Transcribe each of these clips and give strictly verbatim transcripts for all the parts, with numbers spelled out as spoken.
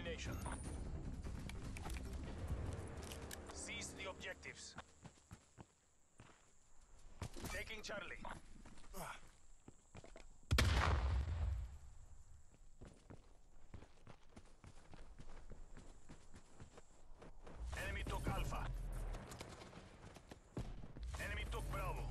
domination. Seize the objectives. Taking Charlie. Enemy took Alpha. Enemy took Bravo.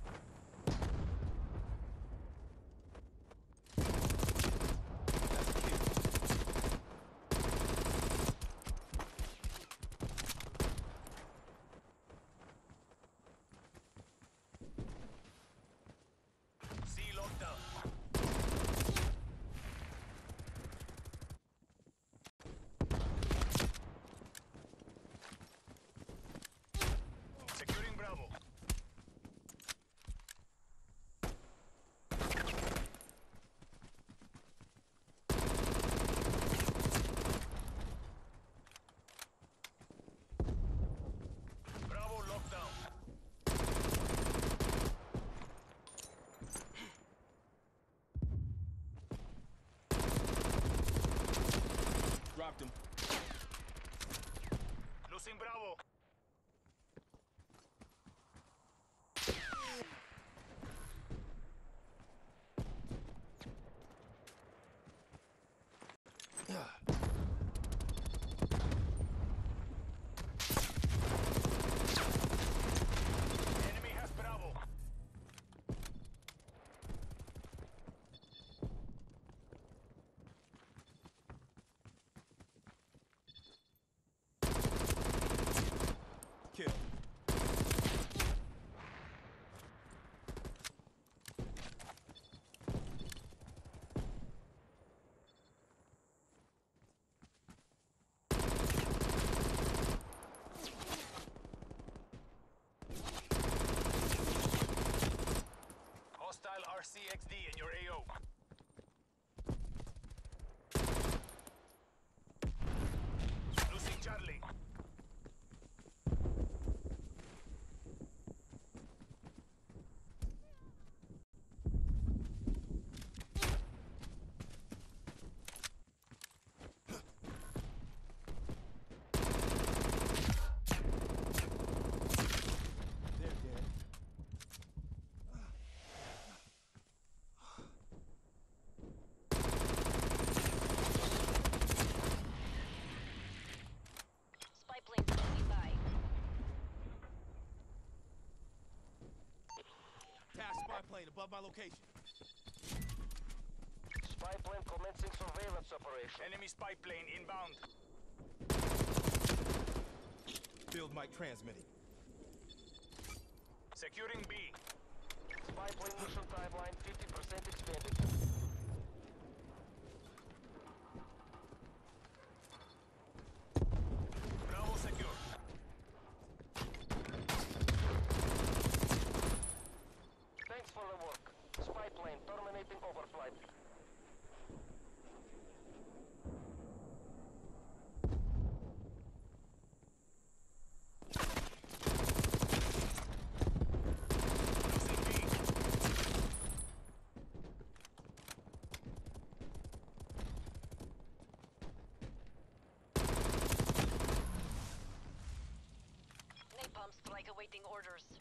C locked down. Securing Bravo. Bravo locked down. Dropped him. Losing Bravo. Enemy has Bravo. Kill. Hostile R C X D in your A O. Losing Charlie. They're dead. Spy plane standing by. Task spy plane above my location. Spy plane commencing surveillance operation. Enemy spy plane inbound. Field mic transmitting. Securing B. Spy plane mission timeline fifty percent expanded. Bravo secure. Thanks for the work. Spy plane terminating overflight. Losing B. Napalm strike awaiting orders.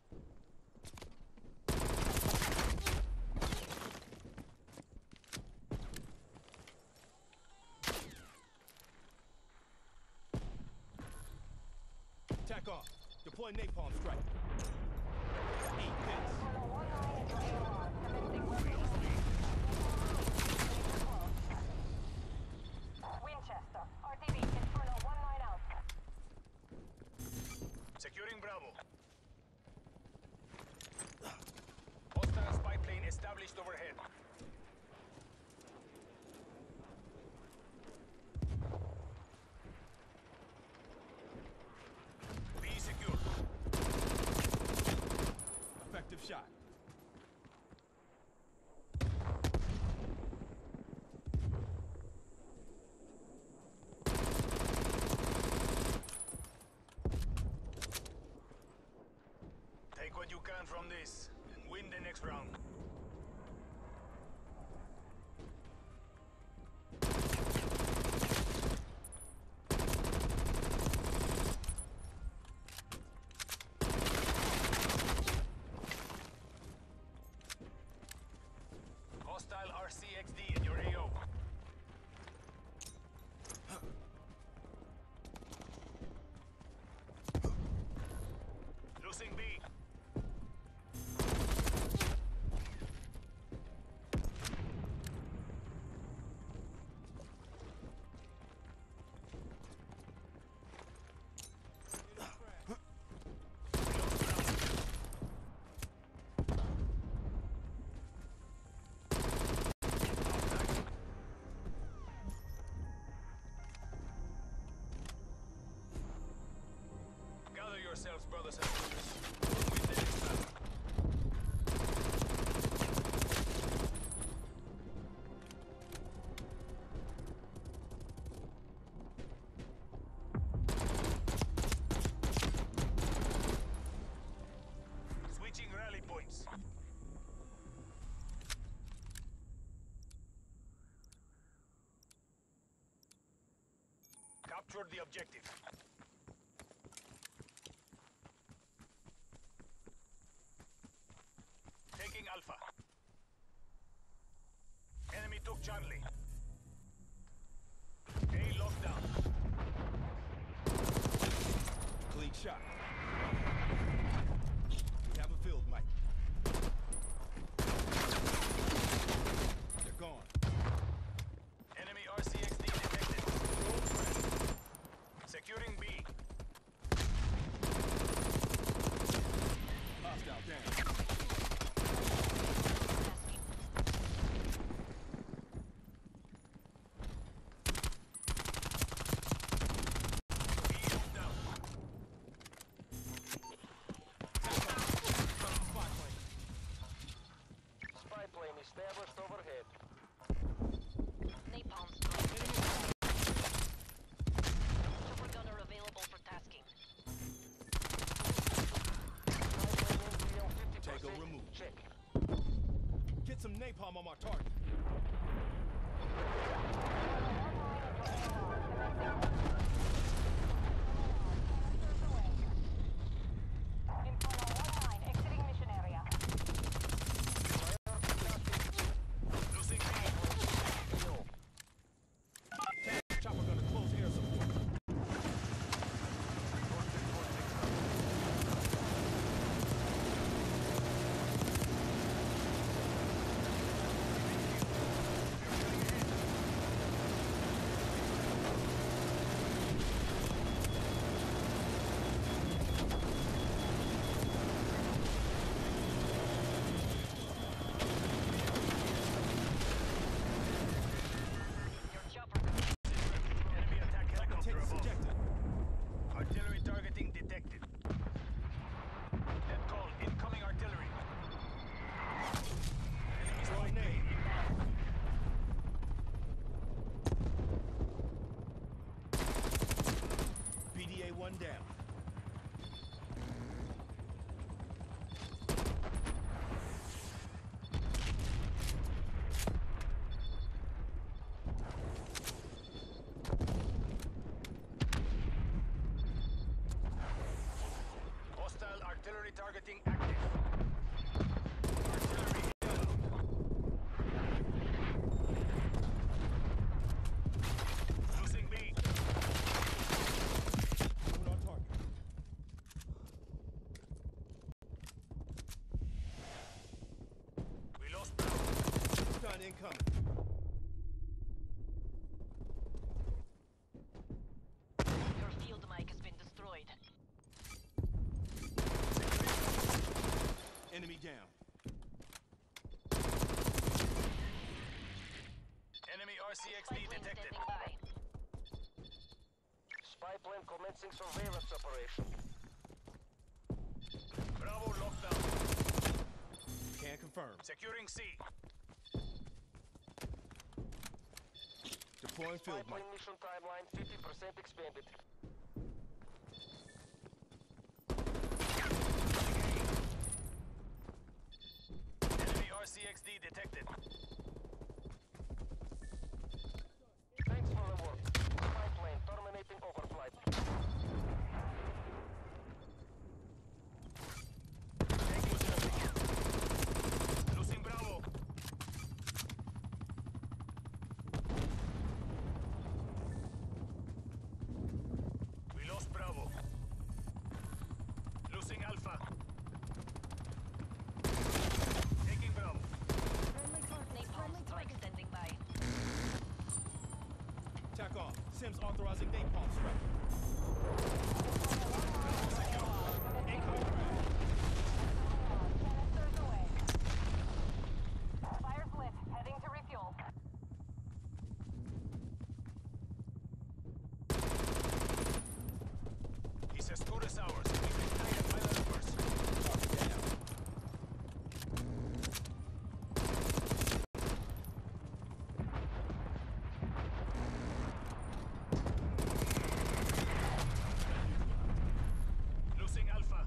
Tack off. Deploy napalm strike. Eat this. Winchester, R T B, Inferno one line out. Securing Bravo. Hostile spy plane established overhead. B secure. R C X D in your A O. Losing B. Gather yourselves, brothers and sisters. We'll win the next battle. Switching rally points. Capture the objective. Taking Alpha. Enemy took Charlie. A locked down. Clean shot. We have a field, Mike. They're gone. Enemy R C X D detected. Securing B. Hostile down. B is down. Spy plane established overhead. Napalm strike. Super gunner available for tasking. Spy plane N P M fifty percent. Tango removed. Check. Get some napalm on my target. Inferno one nine exiting mission area. Losing B. Chopper gonna close air support. Your chopper. Enemy attack helicopter Take above. subjective. Artillery targeting detected. Net call. Incoming artillery. Enemy Throw a spy plane nade. inbound. B D A one down. Hostile artillery targeting active. Artillery inbound. Losing B. Moving on target. We lost Bravo. Stun incoming. Your field mic has been destroyed. Enemy down. Enemy R C X Spy D plane detected. standing by. Spy plane commencing surveillance operation. Bravo locked down. Can confirm. Securing C. Deploying Spy field, Mike. plane mission timeline fifty percent expanded. Enemy R C X D detected. Thanks for the work. Spy plane terminating overflight. Tango moving. Losing Bravo. Sims authorizing napalm strike. Incoming round. Canisters away. Fire's lit. Heading to refuel. He's as good as ours. We've been guided by the numbers. Down. Losing Alpha.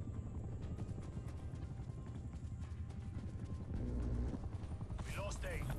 We lost A.